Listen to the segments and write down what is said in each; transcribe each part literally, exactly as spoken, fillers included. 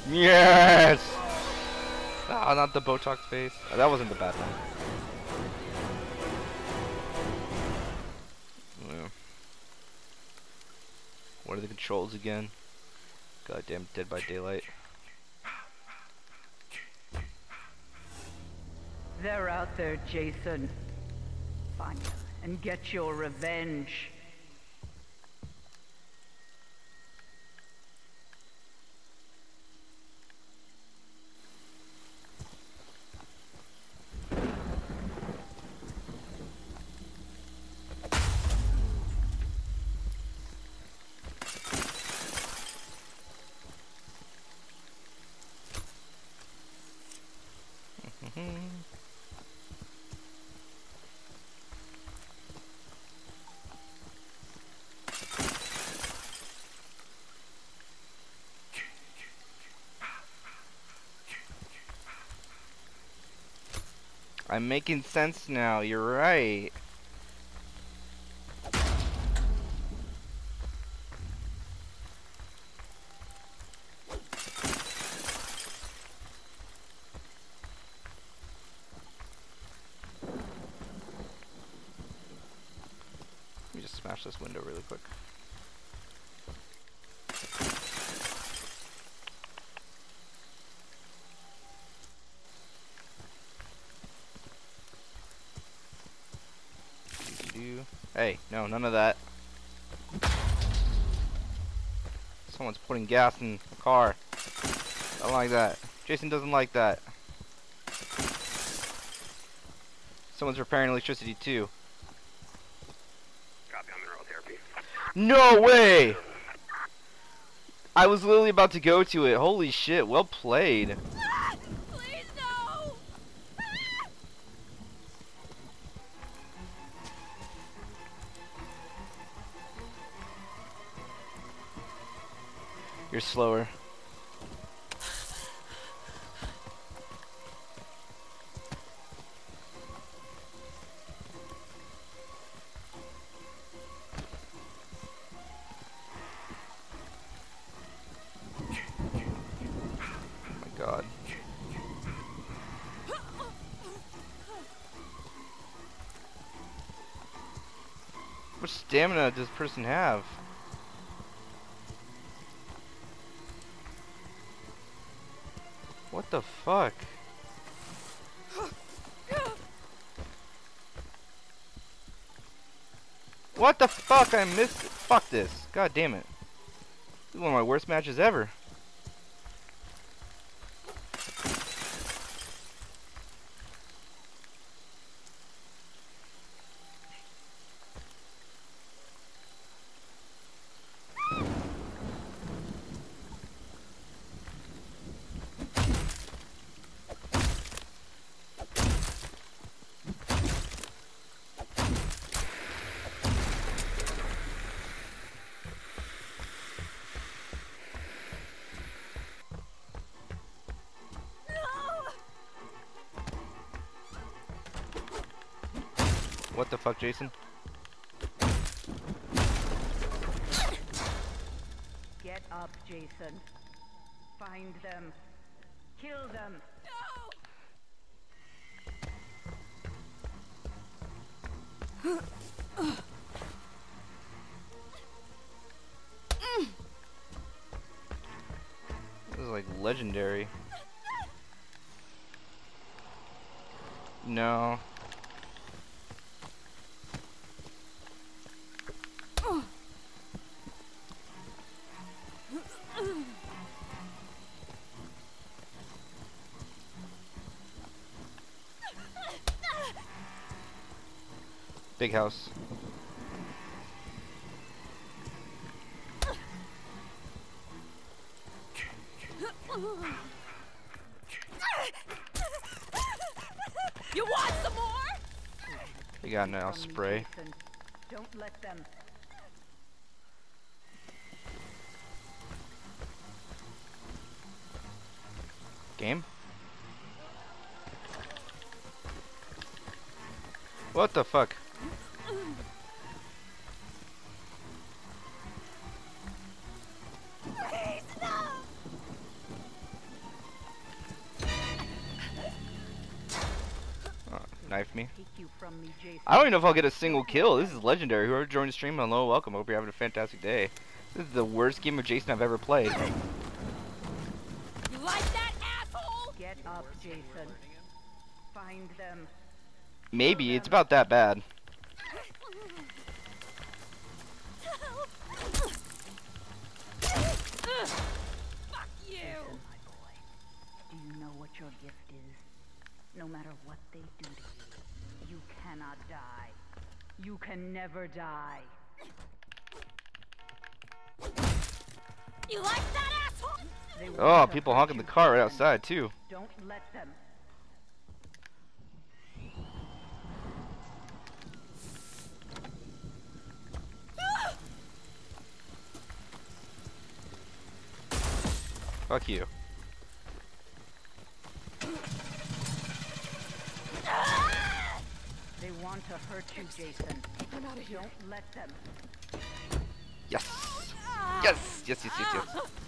Yes! Ah, not the Botox face. Oh, that wasn't the bad one. Yeah. What are the controls again? Goddamn Dead by Daylight. They're out there, Jason. Find them and get your revenge. I'm making sense now, you're right. Let me just smash this window really quick. Hey, no, none of that. Someone's putting gas in the car. I don't like that. Jason doesn't like that. Someone's repairing electricity too. Copy on mineral therapy. No way! I was literally about to go to it. Holy shit, well played. Please no! You're slower. God. How much stamina does this person have? What the fuck? What the fuck? I missed it. Fuck this. God damn it. This is one of my worst matches ever. What the fuck, Jason? Get up, Jason. Find them. Kill them. No! This is like legendary. No. Big house. You want some more? They got now spray. Jason. Don't let them. Game? What the fuck? Please, no! knife me. Take you from me, Jason. I don't even know if I'll get a single kill. This is legendary. Whoever joined the stream, hello, welcome. Hope you're having a fantastic day. This is the worst game of Jason I've ever played. You like that, asshole? Get up, Jason. Find them. Maybe. It's about that bad. Fuck you. Listen, my boy. Do you know what your gift is? No matter what they do to you, you cannot die. You can never die. You like that, asshole? They Oh, want to people hurt honking you, the car right Jason. outside, too. Don't let them. Fuck you. They want to hurt you, Jason. I'm out of here. Don't let them. Yes! Yes! Yes, yes, yes, yes.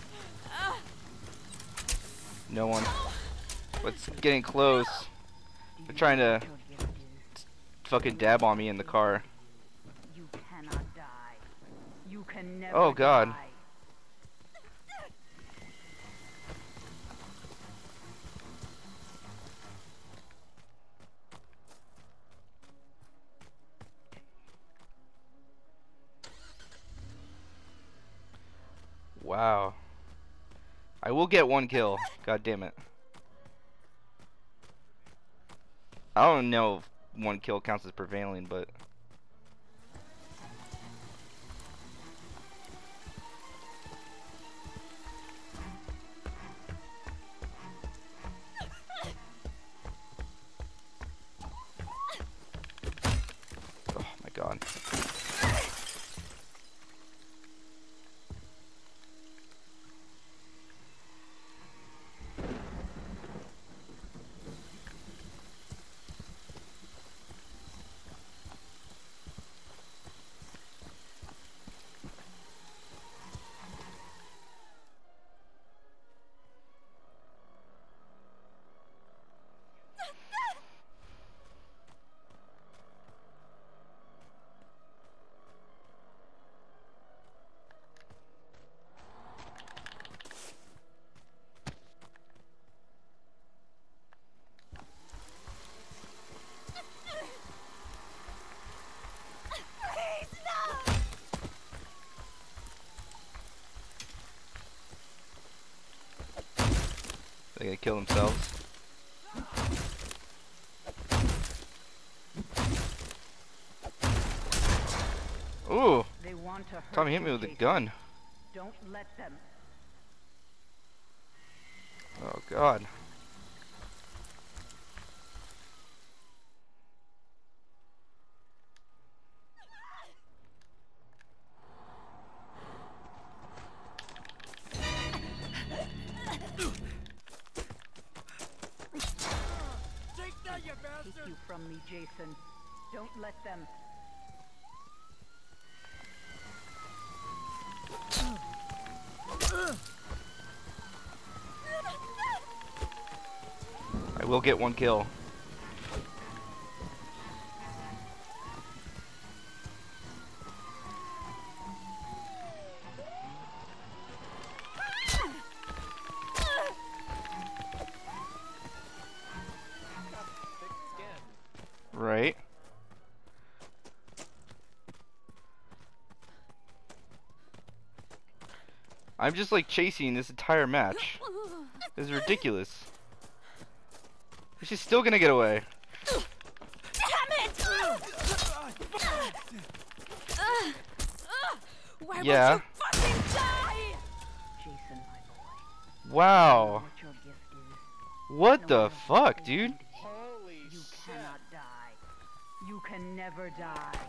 No one. But it's getting close. Do They're you trying know to what your gift is? fucking dab on me in the car. You cannot die. You can never Oh, God. die. Wow. I will get one kill. God damn it. I don't know if one kill counts as prevailing, but... Oh my god. Please, no! They're gonna kill themselves. Ooh! They want to hurt Tommy hit you, me with a Jason. gun. Don't let them. Oh god. Take you from me, Jason. Don't let them. I will get one kill. Right. I'm just like chasing this entire match. This is ridiculous. She's still gonna get away. Damn it! Why Yeah. won't you fucking die? Jason, my boy. Wow. What your gift is. What No the matter fuck, what they dude? do to you, you cannot die. You can never die.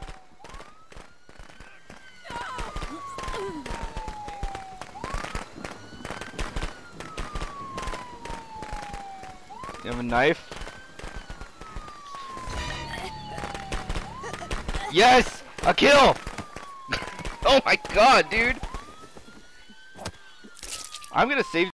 You have a knife? Yes! A kill! Oh my god, dude! I'm gonna save